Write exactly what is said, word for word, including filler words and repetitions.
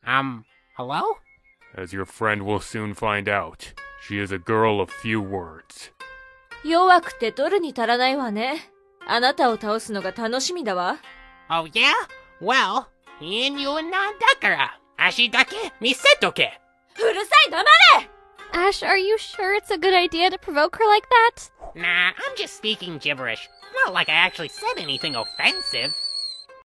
Um, hello? As your friend will soon find out, she is a girl of few words. 弱くて取るに足らないわね。あなたを倒すのが楽しみだわ。 Oh yeah? Well, いいにおいなんだから、足だけ見せとけ。 うるさい、黙れ! Ash, are you sure it's a good idea to provoke her like that? Nah, I'm just speaking gibberish. Not like I actually said anything offensive.